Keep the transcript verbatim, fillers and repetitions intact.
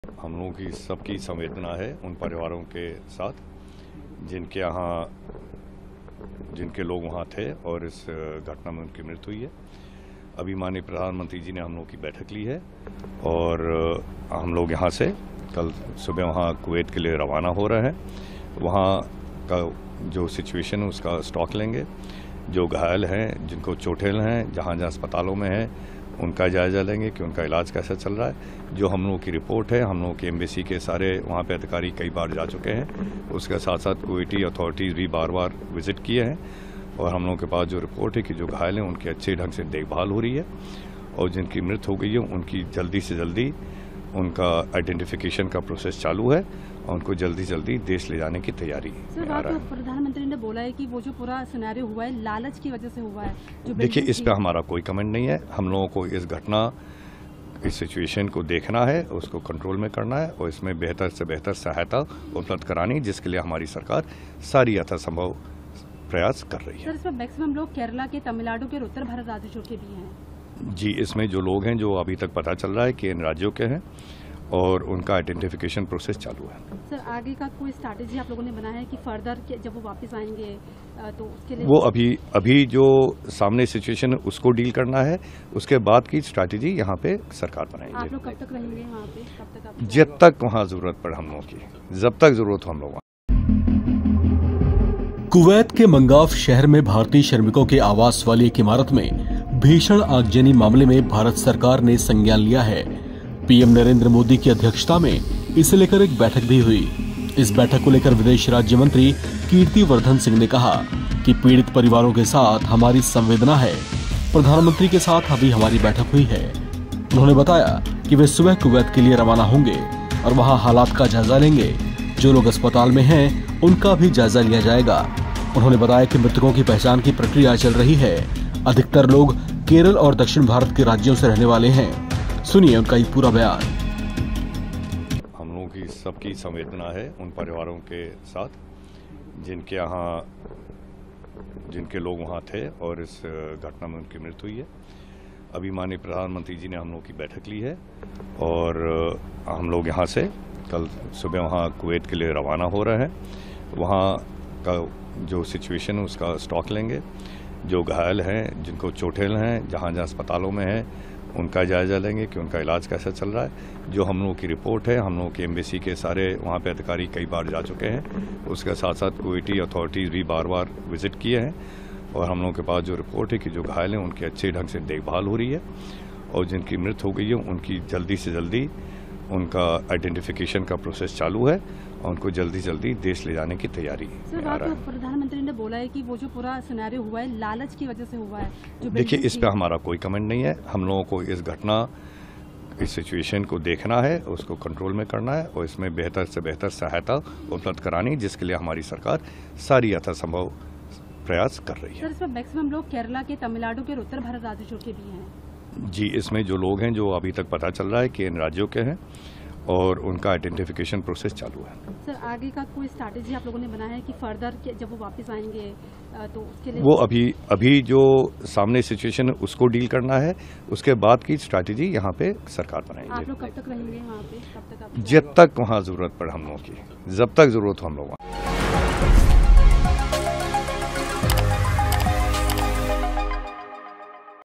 हम लोगों की सबकी संवेदना है उन परिवारों के साथ जिनके यहाँ जिनके लोग वहाँ थे और इस घटना में उनकी मृत्यु हुई है। अभी माननीय प्रधानमंत्री जी ने हम लोगों की बैठक ली है और हम लोग यहाँ से कल सुबह वहाँ कुवैत के लिए रवाना हो रहे हैं। वहाँ का जो सिचुएशन है उसका स्टॉक लेंगे। जो घायल हैं, जिनको चोटें हैं, जहाँ जहाँ अस्पतालों में हैं, उनका जायजा लेंगे कि उनका इलाज कैसा चल रहा है। जो हम लोगों की रिपोर्ट है, हम लोगों के एम्बेसी के सारे वहाँ पे अधिकारी कई बार जा चुके हैं। उसके साथ साथ कुवैती अथॉरिटीज़ भी बार बार विजिट किए हैं और हम लोगों के पास जो रिपोर्ट है कि जो घायल हैं उनकी अच्छे ढंग से देखभाल हो रही है और जिनकी मृत्यु हो गई है उनकी जल्दी से जल्दी उनका आइडेंटिफिकेशन का प्रोसेस चालू है और उनको जल्दी जल्दी देश ले जाने की तैयारी सर, बात तो प्रधानमंत्री ने बोला है कि वो जो पूरा सिनेरियो हुआ है लालच की वजह से हुआ है। जो देखिए, इस पे हमारा कोई कमेंट नहीं है। हम लोगों को इस घटना इस सिचुएशन को देखना है, उसको कंट्रोल में करना है और इसमें बेहतर से बेहतर सहायता उपलब्ध करानी, जिसके लिए हमारी सरकार सारी यथासंभव प्रयास कर रही है। सर, इसमें मैक्सिमम लोग केरला के, तमिलनाडु के और उत्तर भारत राज्यों के भी हैं। जी, इसमें जो लोग हैं जो अभी तक पता चल रहा है कि इन राज्यों के हैं और उनका आइडेंटिफिकेशन प्रोसेस चालू है। सर, आगे का कोई स्ट्रैटेजी आप लोगों ने बनाया है कि फर्दर जब वो वापस आएंगे तो उसके लिए? वो अभी अभी जो सामने सिचुएशन है उसको डील करना है, उसके बाद की स्ट्रैटेजी यहाँ पे सरकार बनाएंगे। आप लोग कब तक रहेंगे वहाँ पे? कब तक आप? जब तक वहाँ जरूरत पड़े हम लोगों की, जब तक जरूरत हो हम लोग। कुवैत के मंगाफ शहर में भारतीय श्रमिकों के आवास वाली एक इमारत में भीषण आगजनी मामले में भारत सरकार ने संज्ञान लिया है। पीएम नरेंद्र मोदी की अध्यक्षता में इसे लेकर एक बैठक भी हुई। इस बैठक को लेकर विदेश राज्य मंत्री कीर्ति वर्धन सिंह ने कहा कि पीड़ित परिवारों के साथ हमारी संवेदना है। प्रधानमंत्री के साथ अभी हमारी बैठक हुई है। उन्होंने बताया कि वे सुबह कुवैत के लिए रवाना होंगे और वहां हालात का जायजा लेंगे। जो लोग अस्पताल में हैं, उनका भी जायजा लिया जाएगा। उन्होंने बताया कि मृतकों की पहचान की प्रक्रिया चल रही है। अधिकतर लोग केरल और दक्षिण भारत के राज्यों से रहने वाले हैं। सुनिए उनका ये पूरा बयान। हम लोगों की सबकी संवेदना है उन परिवारों के साथ जिनके यहाँ जिनके लोग वहाँ थे और इस घटना में उनकी मृत्यु हुई है। अभी माननीय प्रधानमंत्री जी ने हम लोगों की बैठक ली है और हम लोग यहाँ से कल सुबह वहाँ कुवैत के लिए रवाना हो रहे हैं। वहाँ का जो सिचुएशन है उसका स्टॉक लेंगे। जो घायल हैं, जिनको चोटें हैं, जहाँ जहाँ अस्पतालों में हैं, उनका जायजा लेंगे कि उनका इलाज कैसा चल रहा है। जो हम लोगों की रिपोर्ट है, हम लोगों के एम्बेसी के सारे वहाँ पे अधिकारी कई बार जा चुके हैं। उसके साथ साथ कुवैती अथॉरिटीज़ भी बार बार विजिट किए हैं और हम लोगों के पास जो रिपोर्ट है कि जो घायल हैं उनकी अच्छे ढंग से देखभाल हो रही है और जिनकी मृत्यु हो गई है उनकी जल्दी से जल्दी उनका आइडेंटिफिकेशन का प्रोसेस चालू है और उनको जल्दी जल्दी देश ले जाने की तैयारी सर, बात तो प्रधानमंत्री ने बोला है कि वो जो पूरा सिनेरियो हुआ है लालच की वजह से हुआ है। जो देखिए, इस पे हमारा कोई कमेंट नहीं है। हम लोगों को इस घटना इस सिचुएशन को देखना है, उसको कंट्रोल में करना है और इसमें बेहतर से बेहतर सहायता उपलब्ध करानी, जिसके लिए हमारी सरकार सारी यथासंभव प्रयास कर रही है। सर, इसमें मैक्सिमम लोग केरला के, तमिलनाडु के और उत्तर भारत राज्यों के भी हैं। जी, इसमें जो लोग हैं जो अभी तक पता चल रहा है कि इन राज्यों के हैं और उनका आइडेंटिफिकेशन प्रोसेस चालू है। सर, आगे का कोई स्ट्रैटेजी आप लोगों ने बनाया है कि फर्दर जब वो वापस आएंगे तो उसके लिए? वो अभी अभी जो सामने सिचुएशन है उसको डील करना है, उसके बाद की स्ट्रैटेजी यहाँ पे सरकार बनाएंगे। आप लोग कब तक रहेंगे वहाँ पे? कब तक आप? जब तक वहाँ जरूरत पड़े हम लोगों की, जब तक जरूरत हो हम लोग।